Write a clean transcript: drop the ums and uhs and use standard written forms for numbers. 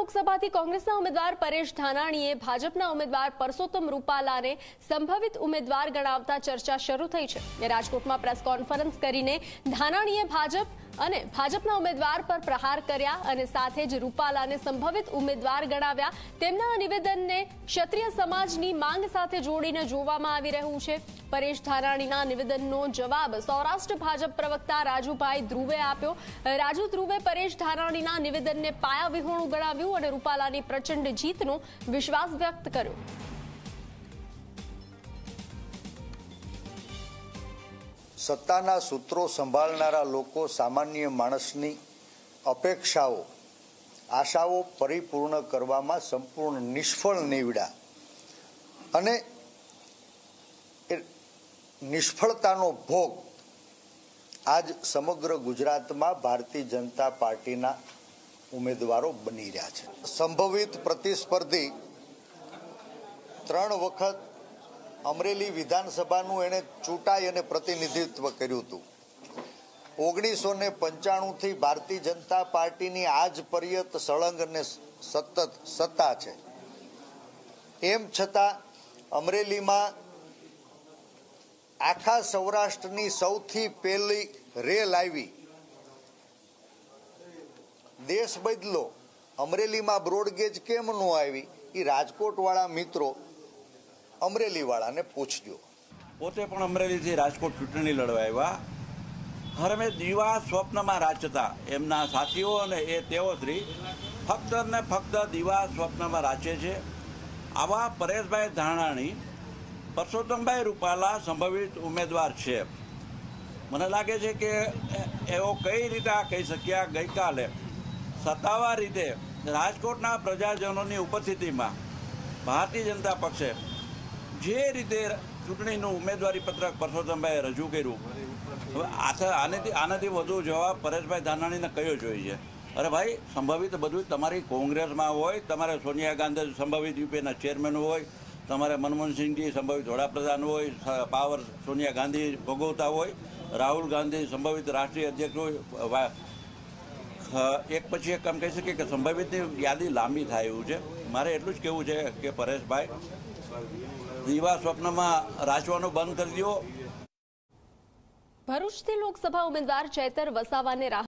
લોકસભાથી કોંગ્રેસના ઉમેદવાર પરેશ ધાનાણીએ ભાજપના ઉમેદવાર પરસોત્તમ રૂપાલાને સંભવિત ઉમેદવાર ગણાવતા ચર્ચા શરૂ થઈ છે। રાજકોટમાં પ્રેસ કોન્ફરન્સ કરીને ધાનાણીએ ભાજપના ઉમેદવાર પર પ્રહાર કર્યા અને સાથે જ રૂપાલાને સંભવિત ઉમેદવાર ગણાવ્યા। તેમના નિવેદનને ક્ષત્રિય સમાજની માંગ સાથે જોડીને જોવામાં આવી રહ્યું છે। પરેશ ધાનાણીના નિવેદનનો જવાબ સૌરાષ્ટ્ર ભાજપ પ્રવક્તા રાજુભાઈ ધ્રુવે આપ્યો। રાજુ ધ્રુવે પરેશ ધાનાણીના નિવેદનને પાયાવિહોણું ગણાવ્યું અને રૂપાલાની પ્રચંડ જીતનો વિશ્વાસ વ્યક્ત કર્યો। સત્તાના સૂત્રો સંભાળનારા લોકો સામાન્ય માણસની અપેક્ષાઓ આશાઓ પરિપૂર્ણ કરવામાં સંપૂર્ણ નિષ્ફળ નીવડ્યા અને નિષ્ફળતાનો ભોગ આજ સમગ્ર ગુજરાતમાં ભારતીય જનતા પાર્ટીના ઉમેદવારો બની રહ્યા છે। સંભવિત પ્રતિસ્પર્ધી 3 વખત અમરેલી વિધાનસભાનું એણે ચૂંટાઈ અને પ્રતિનિધિત્વ કર્યું હતું। 1995 થી ભારતીય જનતા પાર્ટીની આજ પર્યંત સળંગ અને સતત સત્તા છે। એમ છતાં અમરેલીમાં આખા સૌરાષ્ટ્રની સૌથી પહેલી રેલ આવી। દેશ બદલો, અમરેલીમાં બ્રોડગેજ કેમ ન આવી એ રાજકોટવાળા મિત્રો અમરેલીવાળાને પૂછજો। પોતે પણ અમરેલીથી રાજકોટ ચૂંટણી લડવા આવ્યા। હરમે દીવા સ્વપ્નમાં રાચતા એમના સાથીઓ અને એ તેઓશ્રી ફક્ત ને ફક્ત દીવા સ્વપ્નમાં રાચે છે। આવા પરેશભાઈ ધાનાણી પરસોત્તમભાઈ રૂપાલા સંભવિત ઉમેદવાર છે। મને લાગે છે કે એવો કઈ રીતે આ કહી શક્યા। ગઈકાલે સત્તાવાર રીતે રાજકોટના પ્રજાજનોની ઉપસ્થિતિમાં ભારતીય જનતા પક્ષે જે રીતે ચૂંટણીનું ઉમેદવારી પત્રક પરસોત્તમભાઈએ રજૂ કર્યું, હવે આનાથી વધુ જવાબ પરેશભાઈ ધાનાણીને કયો જોઈએ? અરે ભાઈ, સંભવિત બધું તમારી કોંગ્રેસમાં હોય, તમારે સોનિયા ગાંધી સંભવિત યુપીના ચેરમેન હોય, તમારે મનમોહનસિંહજી સંભવિત વડાપ્રધાન હોય, પાવર સોનિયા ગાંધી ભોગવતા હોય, રાહુલ ગાંધી સંભવિત રાષ્ટ્રીય અધ્યક્ષ હોય, એક પછી એક કામ કહી શકીએ કે સંભવિતની યાદી લાંબી થાય એવું છે। મારે એટલું જ કહેવું છે કે પરેશભાઈ દીવા સ્વપ્નમાં રાચવાનું બંધ કરી દો। ભરૂચથી લોકસભા ઉમેદવાર ચૈતર વસાવાને